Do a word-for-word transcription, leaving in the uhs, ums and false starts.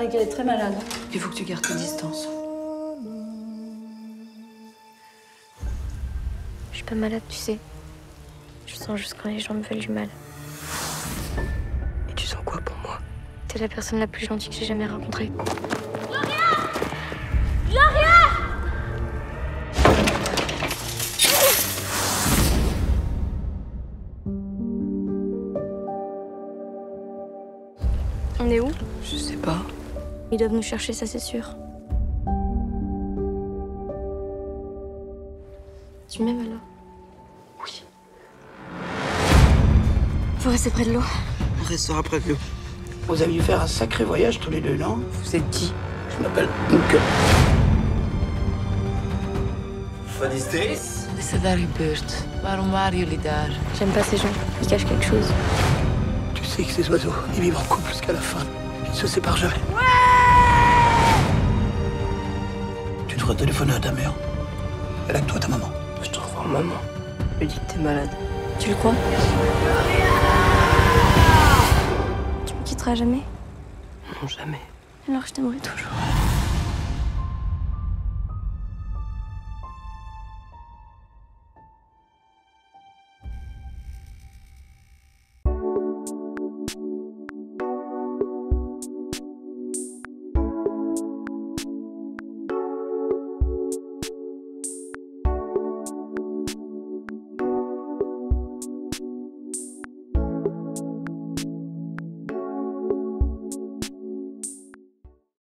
paraît qu'elle est très malade. Il faut que tu gardes tes distances. Je suis pas malade, tu sais. Je sens juste quand les gens me veulent du mal. Et tu sens quoi pour moi? T'es la personne la plus gentille que j'ai jamais rencontrée. On est où? Je sais pas. Ils doivent nous chercher, ça c'est sûr. Tu m'aimes alors? Oui. Faut rester près de l'eau. On restera près de l'eau. Vous aviez fait un sacré voyage tous les deux, non? Vous êtes qui? Je m'appelle Moeke. Wat is dit? Wat is er daar gebeurd? Waarom waren jullie daar? J'aime pas ces gens. Ils cachent quelque chose. Tu sais que ces oiseaux, ils vivent en couple jusqu'à la fin. Ils ne se séparent jamais. Ouais! Tu devrais téléphoner à ta mère. Elle a que toi, ta maman. Je te revois maman. Elle dit que t'es malade. Tu le crois? Tu me quitteras jamais? Non, jamais. Alors je t'aimerai toujours.